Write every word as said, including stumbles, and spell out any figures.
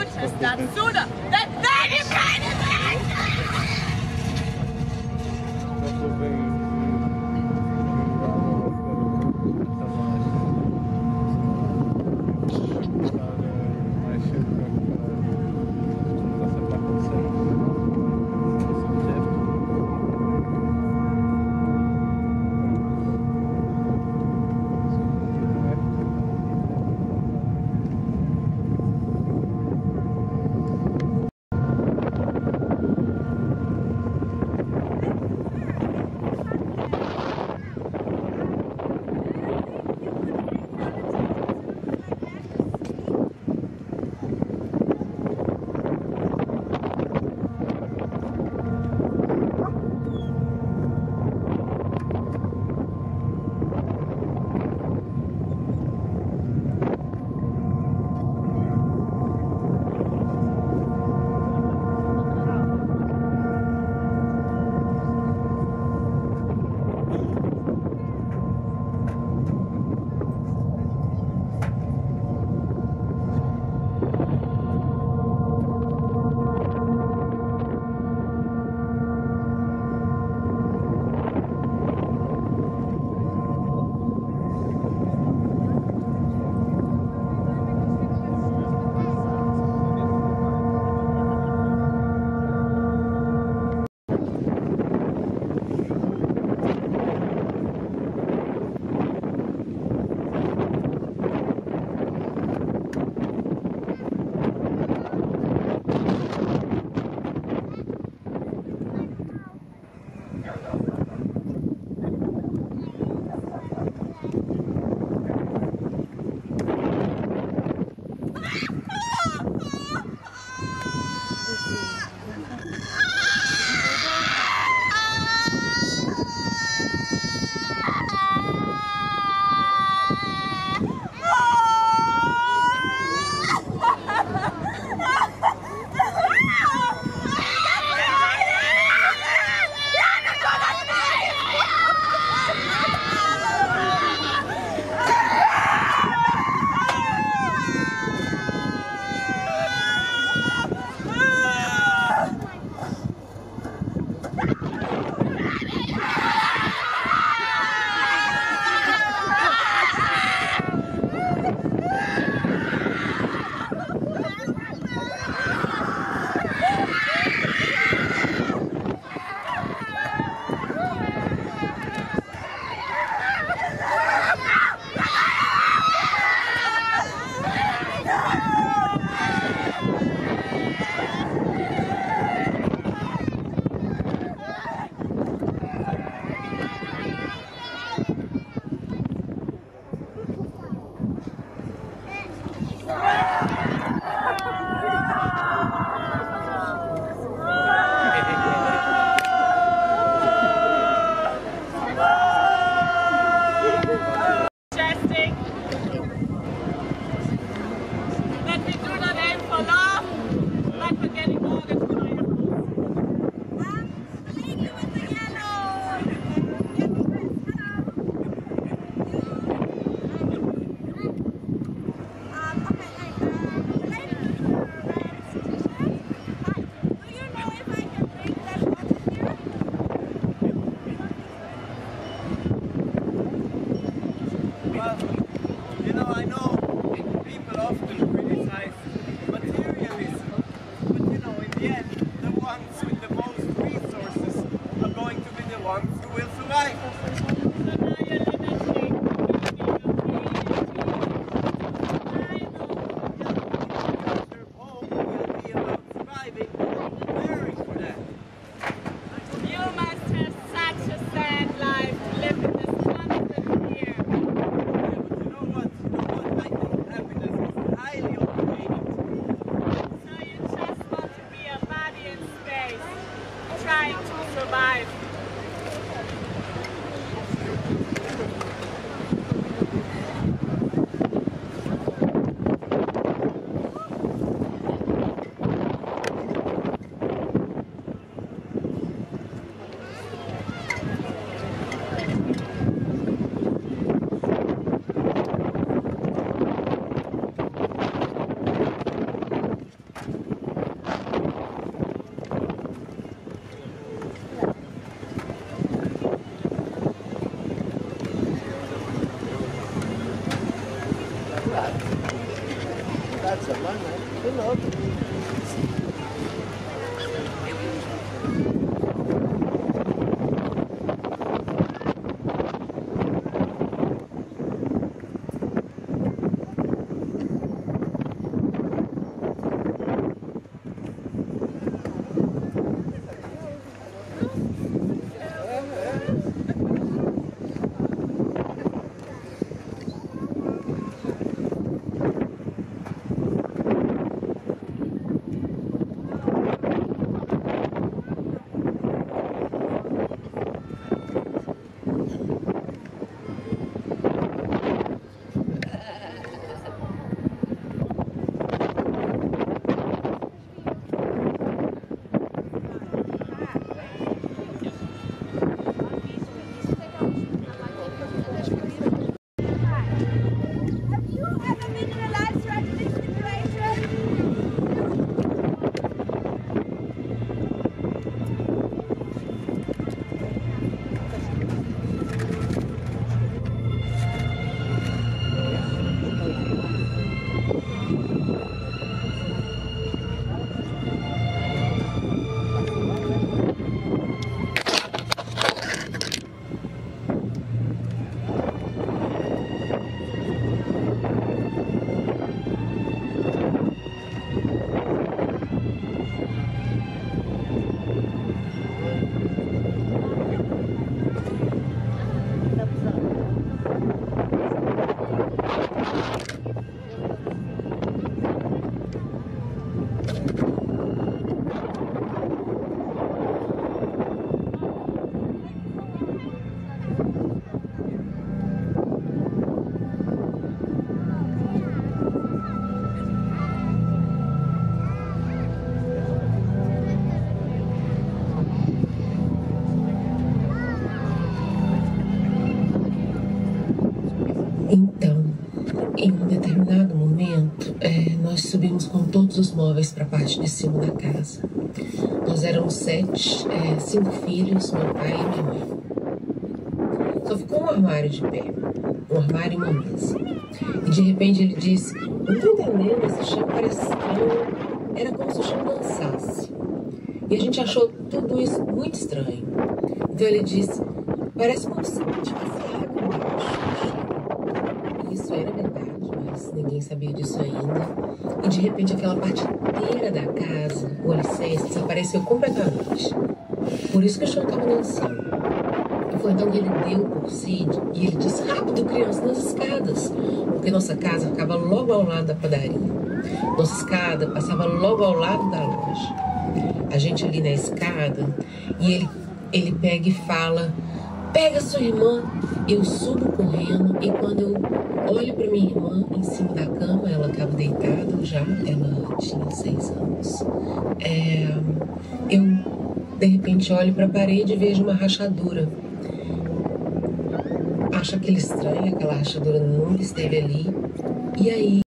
test that sooner, then then you can De novo. Então, em um determinado momento, é, nós subimos com todos os móveis para a parte de cima da casa. Nós éramos sete, é, cinco filhos, meu pai e minha mãe. Só ficou um armário de pé, um armário e uma mesa. E de repente ele disse, não estou entendendo, esse chão parece estranho. Era como se o chão dançasse. E a gente achou tudo isso muito estranho. Então ele disse, parece como se tivesse água embaixo. Isso era verdade, mas ninguém sabia disso ainda. E de repente aquela parte inteira da casa, o alicerce, desapareceu completamente. Por isso que o chão estava dançando. E foi então que ele deu por si e ele disse, rápido, criança, nas escadas. Porque nossa casa ficava logo ao lado da padaria. Nossa escada passava logo ao lado da loja. A gente ali na escada e ele, ele pega e fala, pega sua irmã. Eu subo correndo e quando eu olho para minha irmã em cima da cama, ela estava deitada já, ela tinha seis anos. É, eu, de repente, olho para a parede e vejo uma rachadura. Acho aquilo estranho, aquela rachadura nunca esteve ali. E aí...